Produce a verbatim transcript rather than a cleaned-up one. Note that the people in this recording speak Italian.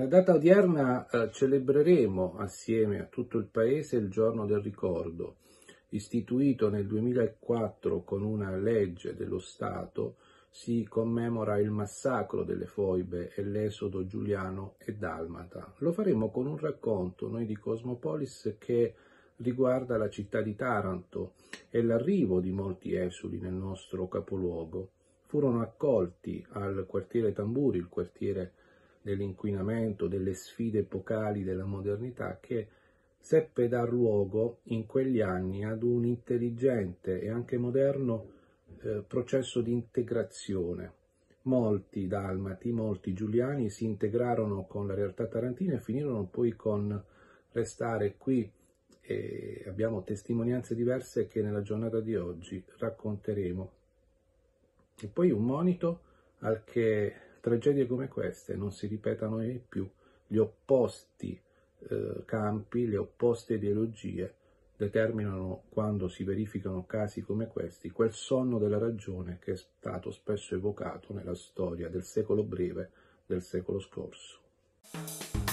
data odierna eh, celebreremo assieme a tutto il Paese il Giorno del Ricordo, istituito nel duemilaquattro con una legge dello Stato. Si commemora il massacro delle foibe e l'esodo giuliano e dalmata. Lo faremo con un racconto, noi di Cosmopolis, che riguarda la città di Taranto e l'arrivo di molti esuli nel nostro capoluogo. Furono accolti al quartiere Tamburi, il quartiere dell'inquinamento, delle sfide epocali della modernità, che seppe dar luogo in quegli anni ad un intelligente e anche moderno eh, processo di integrazione. Molti dalmati, molti giuliani si integrarono con la realtà tarantina e finirono poi con restare qui, e abbiamo testimonianze diverse che nella giornata di oggi racconteremo. E poi un monito al che tragedie come queste non si ripetano mai più. Gli opposti eh, campi, le opposte ideologie determinano, quando si verificano casi come questi, quel sonno della ragione che è stato spesso evocato nella storia del secolo breve del secolo scorso.